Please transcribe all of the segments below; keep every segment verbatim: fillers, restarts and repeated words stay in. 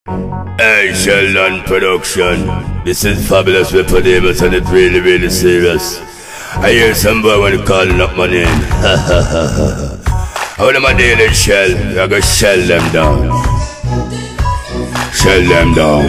Hey, Sheldon Production. This is Fabulous Weapon, and it's really, really serious. I hear some boy when you calling up my name. Ha ha ha ha. How am I dealing, Shell? I go shell them down. Shell them down.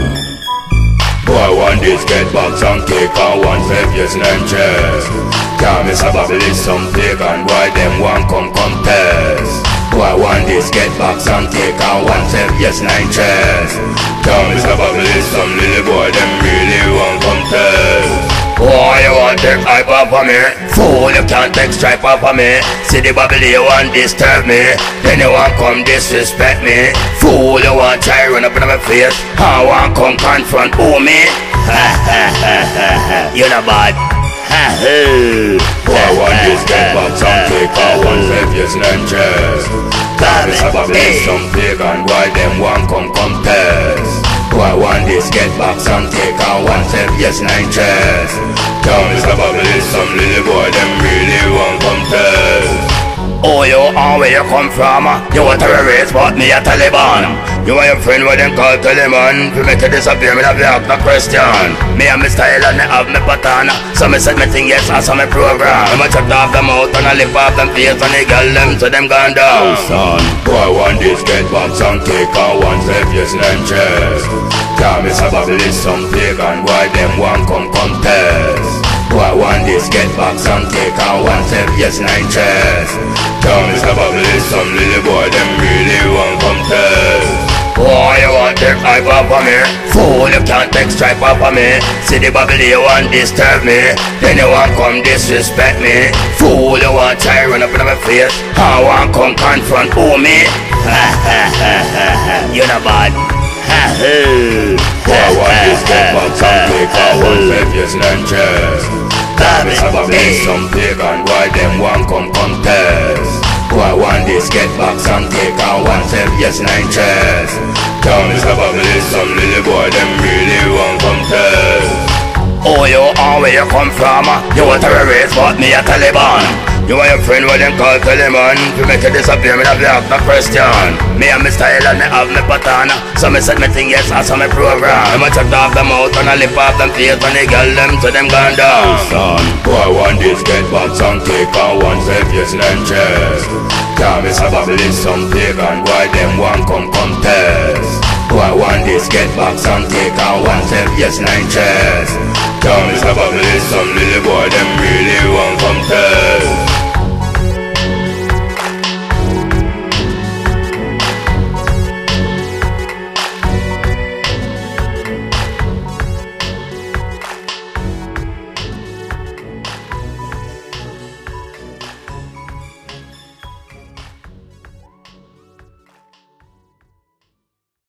Boy, one day get box and cake on one five years nine chairs. Can't miss a Babylon, some pagan. Why them one come contest? Boy, one day get box and take on one five years nine chairs. Can't miss a Babylon, some little boy them really want contest. Boy, you want take hype off of me? Fool, you can't take stripe off of me. See the Babylon, you want disturb me. Then you want come disrespect me. Fool, you want try run up in my face. I want come confront who me? Ha ha ha ha ha. You not bad. Ha ha. Boy, one day get box and take on one five years nine chairs. Can't miss a Babylon, some pagan. Why them want come contest? Why one day get box and take on one five years nine chairs. Can't miss a Babylon, some little boy them really want contest. Oh, you and where you come from? You a terrorist, but me a Taliban. You and your friend what them call Taliban. To make you disappear, me have to ask no question. Me and my style and me have me pattern. So me set me thing, yes, and so me program. Me chop off them out and I lip off them face and they girl them so them gone down. Oh son, boy one day get box and take on one five years nine chairs. Can't miss a Babylon, some pagan. Why them one come contest? Boy one day get box and take on one five years nine chairs. Can't miss a Babylon, some little boy them really want contest. Boy, you want take hype off of me? Fool, you can't take stripe off of me. See the Babylon, you want disturb me. Then you want come disrespect me. Fool, you want try run up in my face. I want come confront who me? Ha ha ha ha ha. You not bad. Ha ha. Boy, one day get box and take on one five years nine chairs. Can't miss a Babylon, some pagan. Why them want come contest? Why one day get box and take on one five years nine chairs. Can't miss a Babylon, some little boy them really want contest. Oh, you and where you come from? You a terrorist, but me a Taliban. You and your friend what them call Taliban. To make you disappear, me have to ask no question. Me and my style and me have me pattern. So me set me thing, yes, and so me program. Me chop off them out and I lip off them face and they girl them so them gone down. Oh son, boy one day get box and take on one five years nine chairs. Can't miss a Babylon, some pagan. Why them one come contest? Why one day get box and take on one five years nine chairs. Can't miss a Babylon, some little boy them really want contest.